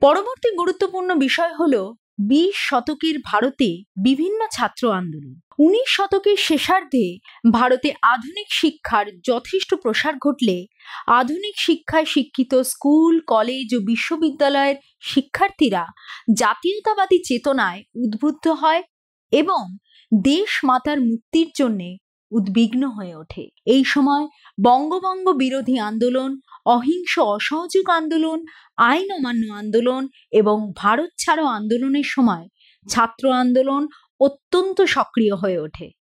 পরবর্তী গুরুত্বপূর্ণ বিষয় হলো 20 শতকের ভারতে বিভিন্ন ছাত্র আন্দোলন। 19 শতকের শেষার্ধে ভারতে আধুনিক শিক্ষার যথেষ্ট প্রসার ঘটলে আধুনিক শিক্ষায় শিক্ষিত স্কুল, কলেজ ও বিশ্ববিদ্যালয়ের শিক্ষার্থীরা জাতীয়তাবাদী চেতনায় উদ্বুদ্ধ হয় এবং দেশ মাতার মুক্তির জন্যে উদ্বিগ্ন হয়ে ওঠে। এই সময় বঙ্গভঙ্গ বিরোধী আন্দোলন, অহিংস অসহযোগ আন্দোলন, আইন অমান্য আন্দোলন এবং ভারত ছাড়ো আন্দোলনের সময় ছাত্র আন্দোলন অত্যন্ত সক্রিয় হয়ে ওঠে।